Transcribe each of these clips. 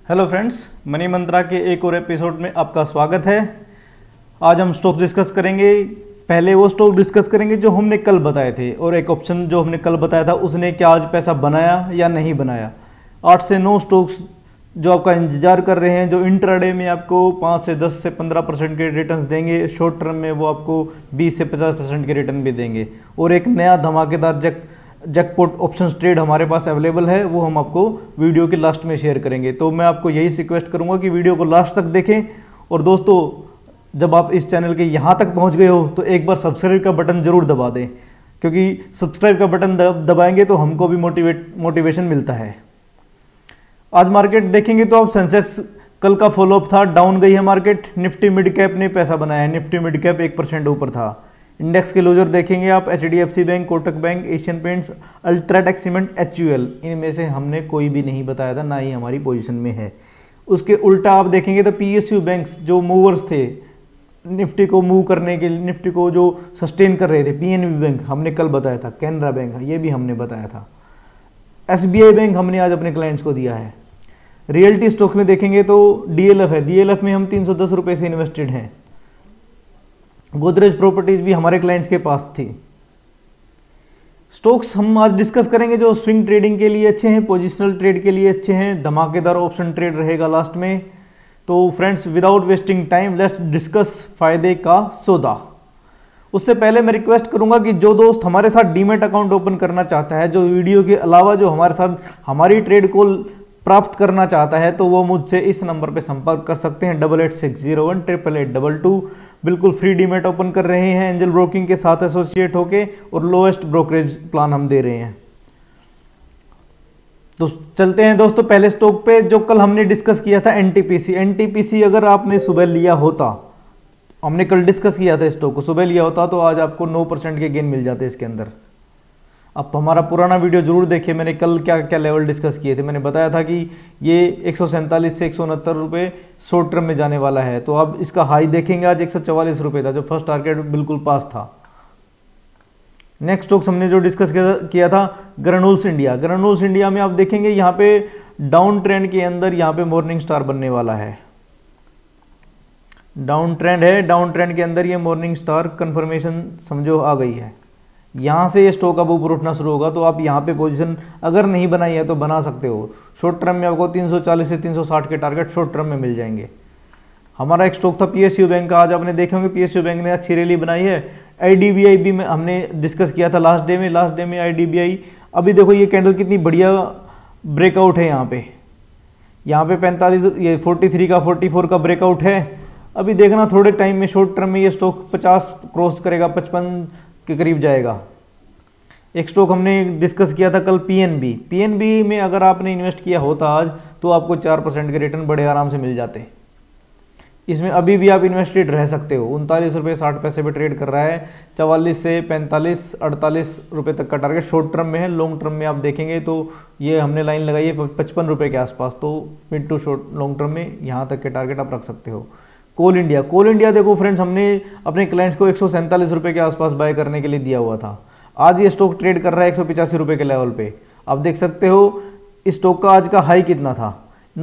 Hello friends, money मंत्रा के एक और एपिसोड में आपका स्वागत है। आज हम स्टॉक डिस्कस करेंगे। पहले वो स्टॉक डिस्कस करेंगे जो हमने कल बताए थे, और एक ऑप्शन जो हमने कल बताया था उसने क्या आज पैसा बनाया या नहीं बनाया। 8 से 9 स्टॉक्स जो आपका इंतजार कर रहे हैं, जो इंट्राडे में आपको 5 से 10 से 15% के रिटर्न्स देंगे, शॉर्ट टर्म में वो आपको 20 से 50% के रिटर्न भी देंगे। और एक नया धमाकेदार जैकपॉट ऑप्शंस ट्रेड हमारे पास अवेलेबल है, वो हम आपको वीडियो के लास्ट में शेयर करेंगे। तो मैं आपको यही रिक्वेस्ट करूंगा कि वीडियो को लास्ट तक देखें। और दोस्तों, जब आप इस चैनल के यहाँ तक पहुँच गए हो तो एक बार सब्सक्राइब का बटन जरूर दबा दें, क्योंकि सब्सक्राइब का बटन दबाएंगे तो हमको भी मोटिवेशन मिलता है। आज मार्केट देखेंगे तो आप सेंसेक्स कल का फॉलोअप था, डाउन गई है मार्केट। निफ्टी मिड कैप ने पैसा बनाया है, निफ्टी मिड कैप 1% ऊपर था। इंडेक्स के लूजर देखेंगे आप, HDFC bank, Kotak bank, Asian Paints, UltraTech cement, HUL, इनमें से हमने कोई भी नहीं बताया था, ना ही हमारी पोजीशन में है। उसके उल्टा आप देखेंगे तो PSU बैंक्स जो मूवर्स थे निफ्टी को मूव करने के लिए, निफ्टी को जो सस्टेन कर रहे थे, PNB बैंक हमने कल बताया था, कैनरा बैंक ये भी हमने बताया था, SBI बैंक हमने आज अपने क्लाइंट्स को दिया है। रियल्टी स्टॉक्स में देखेंगे तो DLF है, DLF में हम 310 रुपये से इन्वेस्टेड हैं। गोदरेज प्रॉपर्टीज भी हमारे क्लाइंट्स के पास थी। स्टॉक्स हम आज डिस्कस करेंगे जो स्विंग ट्रेडिंग के लिए अच्छे हैं, पोजिशनल ट्रेड के लिए अच्छे हैं, धमाकेदार ऑप्शन ट्रेड रहेगा लास्ट में। तो friends, without wasting time let's discuss फायदे का सौदा। उससे पहले मैं रिक्वेस्ट करूंगा कि जो दोस्त हमारे साथ डीमैट अकाउंट ओपन करना चाहता है, जो वीडियो के अलावा जो हमारे साथ हमारी ट्रेड को प्राप्त करना चाहता है, तो वो मुझसे इस नंबर पर संपर्क कर सकते हैं, 8860188822। बिल्कुल फ्री डीमैट ओपन कर रहे हैं एंजल ब्रोकिंग के साथ एसोसिएट होके, और लोएस्ट ब्रोकरेज प्लान हम दे रहे हैं। तो चलते हैं दोस्तों पहले स्टॉक पे जो कल हमने डिस्कस किया था, एनटीपीसी। अगर आपने सुबह लिया होता, हमने कल डिस्कस किया था स्टॉक को, सुबह लिया होता तो आज आपको 9% के गेन मिल जाते इसके अंदर। आप हमारा पुराना वीडियो जरूर देखिए, मैंने कल क्या क्या लेवल डिस्कस किए थे। मैंने बताया था कि ये 147 से 169 रुपये शॉर्ट टर्म में जाने वाला है। तो अब इसका हाई देखेंगे, आज 144 रुपये था, जो फर्स्ट टारगेट बिल्कुल पास था। नेक्स्ट स्टॉक्स हमने जो डिस्कस किया था, ग्रेन्यूल्स इंडिया। ग्रेन्यूल्स इंडिया में आप देखेंगे यहाँ पे डाउन ट्रेंड के अंदर यहाँ पे मॉर्निंग स्टार बनने वाला है। डाउन ट्रेंड है, डाउन ट्रेंड के अंदर ये मॉर्निंग स्टार कंफर्मेशन समझो आ गई है। यहाँ से ये स्टॉक अब ऊपर उठना शुरू होगा, तो आप यहाँ पे पोजीशन अगर नहीं बनाई है तो बना सकते हो। शॉर्ट टर्म में आपको 340 से 360 के टारगेट शॉर्ट टर्म में मिल जाएंगे। हमारा एक स्टॉक था PSU बैंक का, आज आपने देखे होंगे PSU बैंक ने अच्छी रैली बनाई है। IDBI भी हमने डिस्कस किया था लास्ट डे में IDBI। अभी देखो ये कैंडल कितनी बढ़िया ब्रेकआउट है यहाँ पे 45, ये 43 का 44 का ब्रेकआउट है। अभी देखना थोड़े टाइम में शॉर्ट टर्म में ये स्टॉक 50 क्रॉस करेगा, 55 के करीब जाएगा। एक स्टॉक हमने डिस्कस किया था कल, PNB में अगर आपने इन्वेस्ट किया होता आज, तो आपको 4% के रिटर्न बड़े आराम से मिल जाते। इसमें अभी भी आप इन्वेस्टेड रह सकते हो। 39 रुपये 60 पैसे पे ट्रेड कर रहा है, 44 से 45 48 रुपये तक का टारगेट शॉर्ट टर्म में है। लॉन्ग टर्म में आप देखेंगे तो ये हमने लाइन लगाई है 55 रुपये के आसपास, तो mid to short long term में यहाँ तक के टारगेट आप रख सकते हो। कोल इंडिया देखो फ्रेंड्स, हमने अपने क्लाइंट्स को 147 रुपये के आसपास बाय करने के लिए दिया हुआ था। आज ये स्टॉक ट्रेड कर रहा है 185 रुपये के लेवल पे। आप देख सकते हो इस स्टॉक का आज का हाई कितना था,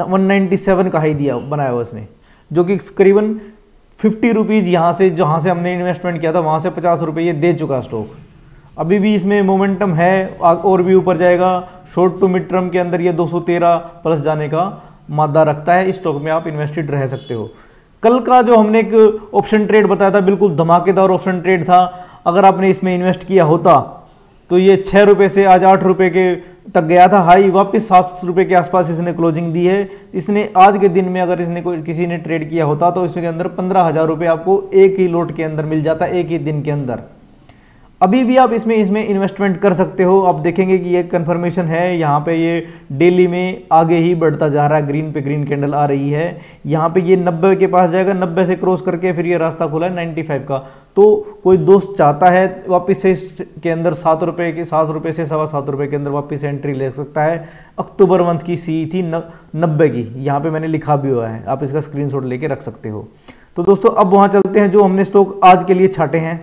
197 का हाई बनाया हुआ उसने, जो कि करीबन 50 रुपीज़ यहाँ से जहाँ से हमने इन्वेस्टमेंट किया था वहाँ से 50 रुपये ये दे चुका स्टॉक। अभी भी इसमें मोमेंटम है, और भी ऊपर जाएगा। शॉर्ट टू मिड टर्म के अंदर ये 213 प्लस जाने का मादा रखता है। इस स्टॉक में आप इन्वेस्टेड रह सकते हो। कल का जो हमने एक ऑप्शन ट्रेड बताया था, बिल्कुल धमाकेदार ऑप्शन ट्रेड था। अगर आपने इसमें इन्वेस्ट किया होता तो ये 6 रुपये से आज 8 रुपये के तक गया था हाई, वापस 7 रुपये के आसपास इसने क्लोजिंग दी है। इसने आज के दिन में अगर इसने किसी ने ट्रेड किया होता तो इसके अंदर 15,000 रुपये आपको एक ही लोट के अंदर मिल जाता, एक ही दिन के अंदर। अभी भी आप इसमें इन्वेस्टमेंट कर सकते हो। आप देखेंगे कि ये कंफर्मेशन है, यहाँ पे ये डेली में आगे ही बढ़ता जा रहा है, ग्रीन पे ग्रीन कैंडल आ रही है। यहाँ पे ये 90 के पास जाएगा, 90 से क्रॉस करके फिर ये रास्ता खुला है 95 का। तो कोई दोस्त चाहता है वापस से इसके अंदर 7 रुपये से 7.25 रुपये के अंदर वापस से एंट्री ले सकता है। अक्टूबर मंथ की सी थी 90 की, यहाँ पे मैंने लिखा भी हुआ है, आप इसका स्क्रीनशॉट लेके रख सकते हो। तो दोस्तों अब वहाँ चलते हैं जो हमने स्टॉक आज के लिए छाटे हैं।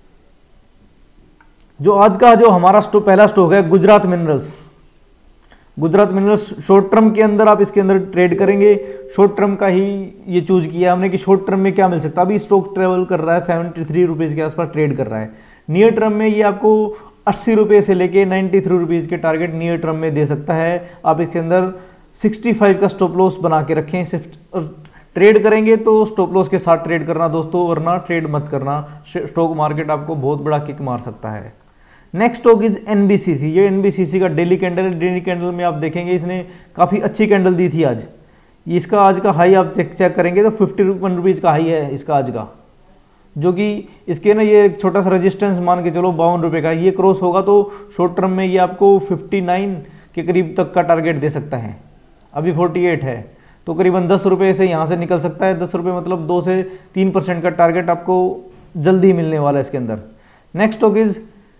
जो आज का जो हमारा पहला स्टॉक है Gujarat minerals. Gujarat minerals short term के अंदर आप इसके अंदर ट्रेड करेंगे, शॉर्ट टर्म का ही ये चूज किया हमने कि शॉर्ट टर्म में क्या मिल सकता है। अभी स्टॉक ट्रेवल कर रहा है 73 रुपीज़ के आसपास ट्रेड कर रहा है। नियर टर्म में ये आपको 80 रुपये से लेके 93 रुपीज़ के टारगेट नियर टर्म में दे सकता है। आप इसके अंदर 65 का स्टॉप लॉस बना के रखें। सिर्फ ट्रेड करेंगे तो स्टॉप लॉस के साथ ट्रेड करना दोस्तों, वरना ट्रेड मत करना। स्टॉक मार्केट आपको बहुत बड़ा किक मार सकता है। Next stock is NBCC. ये एनबीसीसी का डेली कैंडल, डेली कैंडल में आप देखेंगे इसने काफ़ी अच्छी कैंडल दी थी आज। इसका आज का हाई आप चेक करेंगे तो 51 रुपीज़ का हाई है इसका आज का, जो कि इसके ना ये एक छोटा सा रेजिस्टेंस मान के चलो 52 रुपये का। ये क्रॉस होगा तो शॉर्ट टर्म में ये आपको 59 के करीब तक का टारगेट दे सकता है। अभी 48 है तो करीबन 10 रुपये से यहाँ से निकल सकता है। 10 रुपये मतलब 2 से 3% का टारगेट आपको जल्दी ही मिलने वाला है इसके अंदर। Next stock is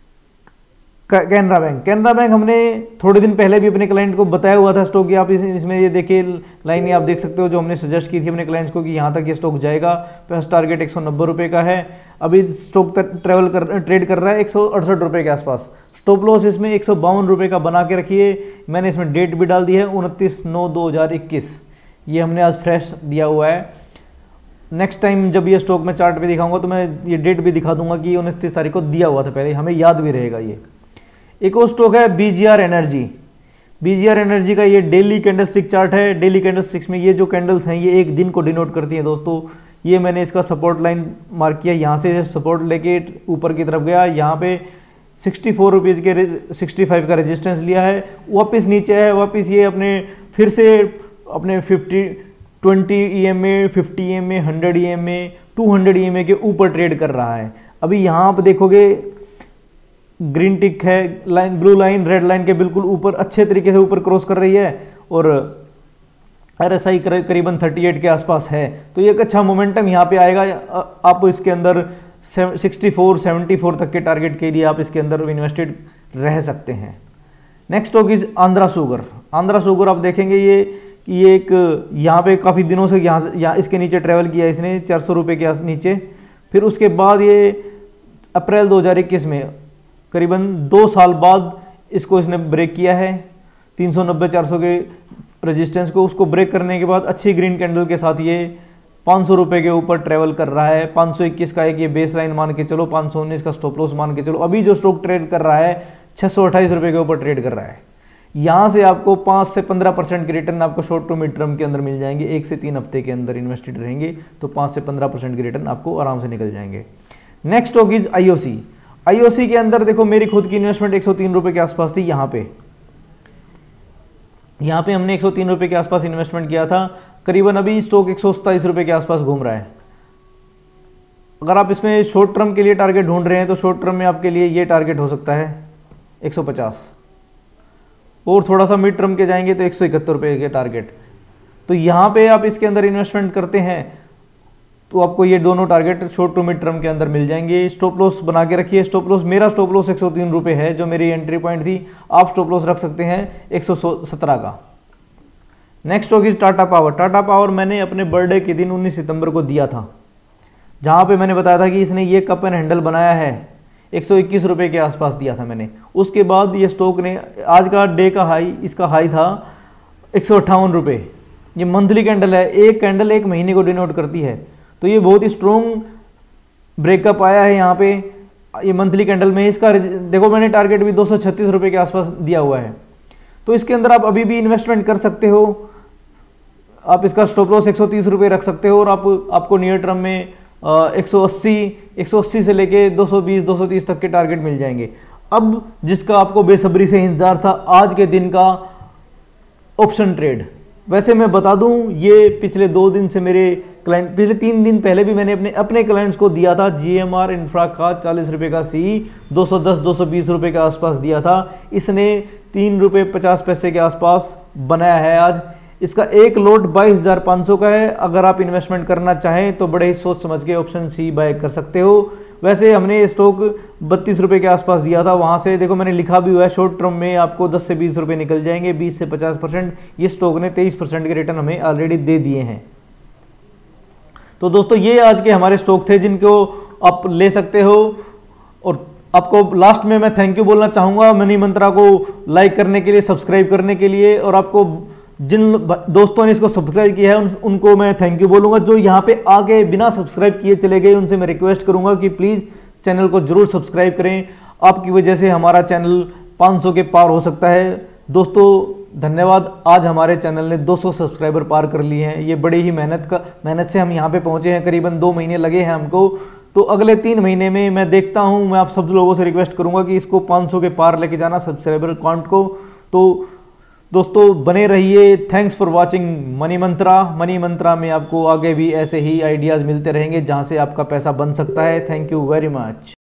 Canara bank. Canara bank हमने थोड़े दिन पहले भी अपने क्लाइंट को बताया हुआ था स्टॉक, आप इसमें ये देखिए लाइन आप देख सकते हो जो हमने सजेस्ट की थी अपने क्लाइंट्स को कि यहाँ तक ये स्टॉक जाएगा। फर्स्ट टारगेट 190 रुपये का है। अभी स्टॉक ट्रेड कर रहा है 168 रुपये के आसपास। स्टॉप लॉस इसमें 152 रुपये का बना के रखिए। मैंने इसमें डेट भी डाल दी है 29/9/2021। ये हमने आज फ्रेश दिया हुआ है। नेक्स्ट टाइम जब ये स्टॉक में चार्ट पे दिखाऊंगा तो मैं ये डेट भी दिखा दूंगा कि 29 तारीख को दिया हुआ था पहले, हमें याद भी रहेगा। ये एक और स्टॉक है बीजीआर एनर्जी। बीजीआर एनर्जी का ये डेली कैंडलस्टिक चार्ट है। डेली कैंडलस्टिक्स में ये जो कैंडल्स हैं ये एक दिन को डिनोट करती हैं दोस्तों। ये मैंने इसका सपोर्ट लाइन मार्क किया, यहाँ से सपोर्ट लेके ऊपर की तरफ गया, यहाँ पे 64 रुपीज़ के 65 का रेजिस्टेंस लिया है, वापस नीचे है, वापस ये अपने फिर से अपने 20 EMA, 50 EMA, 100 EMA, 200 EMA के ऊपर ट्रेड कर रहा है। अभी यहाँ आप देखोगे ग्रीन टिक है, line blue line red line के बिल्कुल ऊपर अच्छे तरीके से ऊपर क्रॉस कर रही है और RSI करीबन 38 के आसपास है। तो ये एक अच्छा मोमेंटम यहाँ पे आएगा। आप इसके अंदर 64, 74 तक के टारगेट के लिए आप इसके अंदर इन्वेस्टेड रह सकते हैं। Next stock is Andhra sugar. Andhra sugar आप देखेंगे ये एक यहाँ पे काफ़ी दिनों से यहाँ इसके नीचे ट्रेवल किया इसने 400 रुपये के नीचे। फिर उसके बाद ये अप्रैल 2021 में करीबन 2 साल बाद इसको इसने ब्रेक किया है 390-400 के रेजिस्टेंस को। उसको ब्रेक करने के बाद अच्छी ग्रीन कैंडल के साथ ये 500 रुपये के ऊपर ट्रेवल कर रहा है। 521 का एक ये बेस लाइन मान के चलो, 519 का स्टॉप लॉस मान के चलो। अभी जो स्टॉक ट्रेड कर रहा है 628 रुपये के ऊपर ट्रेड कर रहा है। यहाँ से आपको 5 से 15% के रिटर्न आपको शॉर्ट टू मिड टर्म के अंदर मिल जाएंगे। 1 से 3 हफ्ते के अंदर इन्वेस्टेड रहेंगे तो 5 से 15% के रिटर्न आपको आराम से निकल जाएंगे। Next stock is IOC। IOC के अंदर देखो मेरी खुद की इन्वेस्टमेंट 103 रुपये के आसपास थी। यहाँ पे हमने 103 रुपये के आसपास इन्वेस्टमेंट किया था। करीबन अभी स्टॉक 127 रुपये के आसपास घूम रहा है। अगर आप इसमें शॉर्ट टर्म के लिए टारगेट ढूंढ रहे हैं तो शॉर्ट टर्म में आपके लिए ये टारगेट हो सकता है 150 और थोड़ा सा मिड टर्म के जाएंगे तो 171 रुपये के टारगेट। तो यहाँ पे आप इसके अंदर इन्वेस्टमेंट करते हैं तो आपको ये दोनों target short to mid term के अंदर मिल जाएंगे। स्टॉप लॉस बना के रखिए। स्टॉप लॉस मेरा स्टॉप लॉस 103 रुपये है जो मेरी एंट्री पॉइंट थी। आप स्टॉप लॉस रख सकते हैं 117 का। Next stock is Tata power. Tata power मैंने अपने बर्थडे के दिन 19 सितंबर को दिया था, जहाँ पे मैंने बताया था कि इसने ये कप एंड हैंडल बनाया है। 121 रुपये के आसपास दिया था मैंने। उसके बाद ये स्टॉक ने आज का डे का हाई, इसका हाई था 158 रुपये। ये मंथली कैंडल है, एक कैंडल 1 महीने को डिनोट करती है। तो ये बहुत ही स्ट्रॉन्ग ब्रेकअप आया है यहाँ पे ये मंथली कैंडल में। इसका देखो मैंने टारगेट भी 236 रुपये के आसपास दिया हुआ है। तो इसके अंदर आप अभी भी इन्वेस्टमेंट कर सकते हो। आप इसका स्टॉप लॉस 130 रुपये रख सकते हो और आपको नियर टर्म में 180 से लेके 220-230 तक के टारगेट मिल जाएंगे। अब जिसका आपको बेसब्री से इंतजार था आज के दिन का ऑप्शन ट्रेड। वैसे मैं बता दूं ये पिछले 2 दिन से मेरे क्लाइंट, पिछले 3 दिन पहले भी मैंने अपने क्लाइंट्स को दिया था। GMR इंफ्रा का 40 रुपये का CE 210-220 रुपये के आसपास दिया था। इसने 3 रुपये 50 पैसे के आसपास बनाया है आज। इसका एक लोट 22,500 का है। अगर आप इन्वेस्टमेंट करना चाहें तो बड़े ही सोच समझ के ऑप्शन C बाय कर सकते हो। वैसे हमने स्टॉक 32 रुपये के आसपास दिया था, वहाँ से देखो मैंने लिखा भी हुआ है शॉर्ट टर्म में आपको 10 से 20 रुपये निकल जाएंगे। 20 से 50% ये स्टॉक ने 23% के रिटर्न हमें ऑलरेडी दे दिए हैं। तो दोस्तों ये आज के हमारे स्टॉक थे जिनको आप ले सकते हो और आपको लास्ट में मैं थैंक यू बोलना चाहूँगा मनी मंत्रा को लाइक करने के लिए, सब्सक्राइब करने के लिए, और आपको जिन दोस्तों ने इसको सब्सक्राइब किया है उनको मैं थैंक यू बोलूँगा। जो यहाँ पे आगे बिना सब्सक्राइब किए चले गए उनसे मैं रिक्वेस्ट करूँगा कि प्लीज़ चैनल को जरूर सब्सक्राइब करें। आपकी वजह से हमारा चैनल 500 के पार हो सकता है। दोस्तों धन्यवाद, आज हमारे चैनल ने 200 सब्सक्राइबर पार कर लिए हैं। ये बड़ी ही मेहनत से हम यहाँ पे पहुँचे हैं, करीबन 2 महीने लगे हैं हमको। तो अगले 3 महीने में मैं देखता हूँ, मैं आप सब लोगों से रिक्वेस्ट करूँगा कि इसको 500 के पार लेके जाना सब्सक्राइबर काउंट को। तो दोस्तों बने रहिए। Thanks for watching Money Mantra. Money Mantra में आपको आगे भी ऐसे ही आइडियाज़ मिलते रहेंगे जहाँ से आपका पैसा बन सकता है। Thank you very much.